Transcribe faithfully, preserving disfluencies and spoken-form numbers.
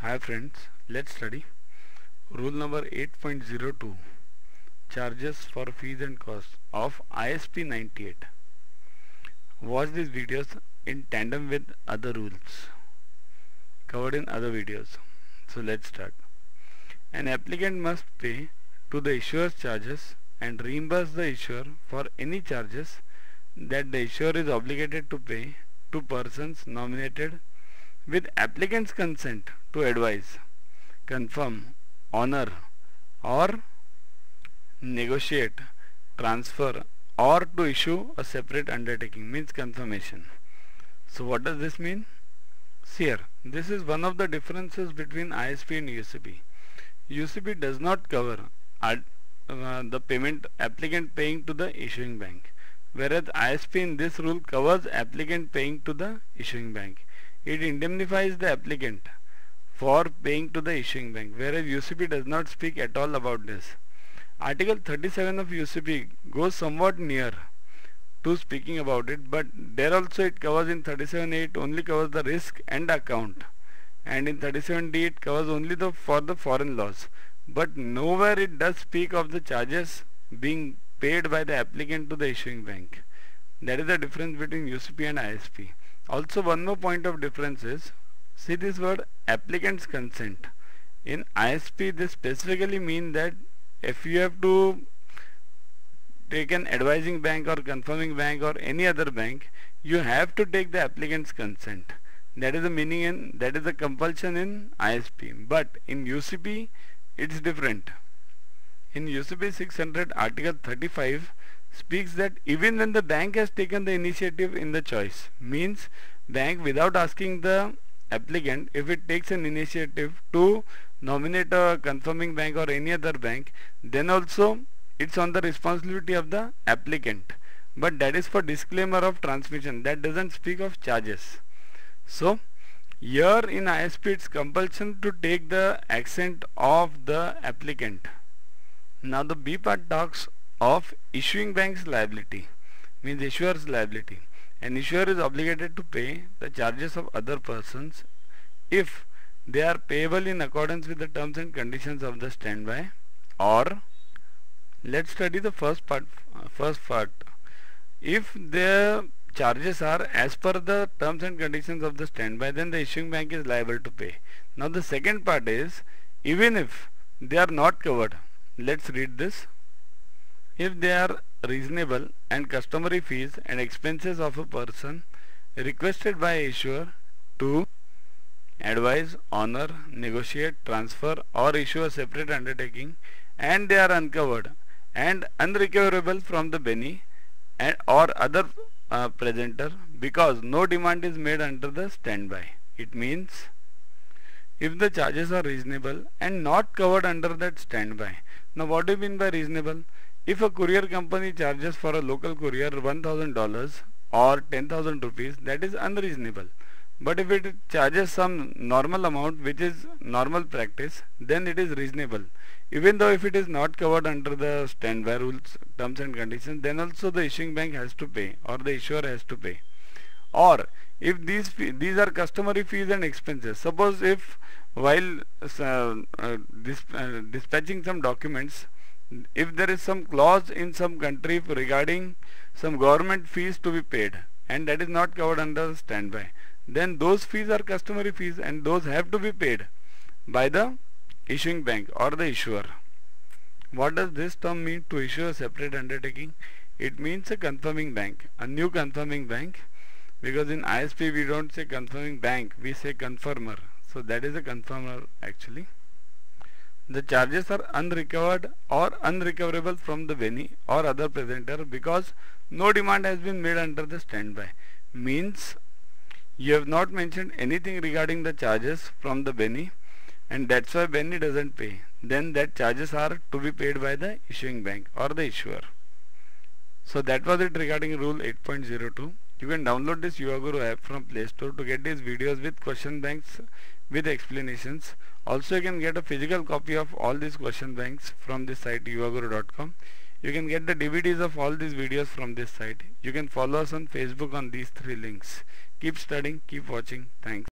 Hi friends, let's study rule number eight point zero two, charges for fees and costs of I S P ninety-eight. Watch these videos in tandem with other rules covered in other videos. So let's start. An applicant must pay to the issuer's charges and reimburse the issuer for any charges that the issuer is obligated to pay to persons nominated with applicant's consent to advise, confirm, honor or negotiate, transfer or to issue a separate undertaking, means confirmation. So what does this mean? See here, this is one of the differences between I S P and U C P. U C P does not cover uh, the payment applicant paying to the issuing bank, whereas I S P in this rule covers applicant paying to the issuing bank. It indemnifies the applicant for paying to the issuing bank, whereas U C P does not speak at all about this. Article thirty-seven of U C P goes somewhat near to speaking about it, but there also it covers in thirty-seven A it only covers the risk and account, and in thirty-seven D it covers only the for the foreign loss, but nowhere it does speak of the charges being paid by the applicant to the issuing bank. That is the difference between U C P and I S P. Also, one more point of difference is, see this word applicant's consent. In I S P this specifically means that if you have to take an advising bank or confirming bank or any other bank, you have to take the applicant's consent. That is the meaning in, that is the compulsion in I S P. But in U C P it's different. In U C P six hundred article thirty-five speaks that even when the bank has taken the initiative in the choice, means bank without asking the applicant, if it takes an initiative to nominate a confirming bank or any other bank, then also it's on the responsibility of the applicant, but that is for disclaimer of transmission, that doesn't speak of charges. So here in I S P it's compulsion to take the accent of the applicant. Now the B part talks of issuing bank's liability, means issuer's liability. An issuer is obligated to pay the charges of other persons if they are payable in accordance with the terms and conditions of the standby, or let's study the first part uh, first part if the charges are as per the terms and conditions of the standby, then the issuing bank is liable to pay. Now the second part is, even if they are not covered, let's read this. If they are reasonable and customary fees and expenses of a person requested by issuer to advise, honor, negotiate, transfer or issue a separate undertaking, and they are uncovered and unrecoverable from the beni and or other uh, presenter because no demand is made under the standby. It means if the charges are reasonable and not covered under that standby. Now what do you mean by reasonable? If a courier company charges for a local courier one thousand dollars or ten thousand rupees, that is unreasonable. But if it charges some normal amount which is normal practice, then it is reasonable. Even though if it is not covered under the standby rules, terms and conditions, then also the issuing bank has to pay or the issuer has to pay. Or if these these are customary fees and expenses, suppose if while uh, uh, dis uh, dispatching some documents, if there is some clause in some country regarding some government fees to be paid and that is not covered under standby, then those fees are customary fees and those have to be paid by the issuing bank or the issuer. What does this term mean, to issue a separate undertaking? It means a confirming bank, a new confirming bank, because in I S P we don't say confirming bank, we say confirmer. So that is a confirmer actually. The charges are unrecovered or unrecoverable from the beni or other presenter because no demand has been made under the standby. Means you have not mentioned anything regarding the charges from the beni and that's why beni doesn't pay. Then that charges are to be paid by the issuing bank or the issuer. So that was it regarding rule eight point zero two. You can download this YuvaGuru app from Play Store to get these videos with question banks with explanations. Also you can get a physical copy of all these question banks from this site yuvaguru dot com. You can get the D V Ds of all these videos from this site. You can follow us on Facebook on these three links. Keep studying, keep watching. Thanks.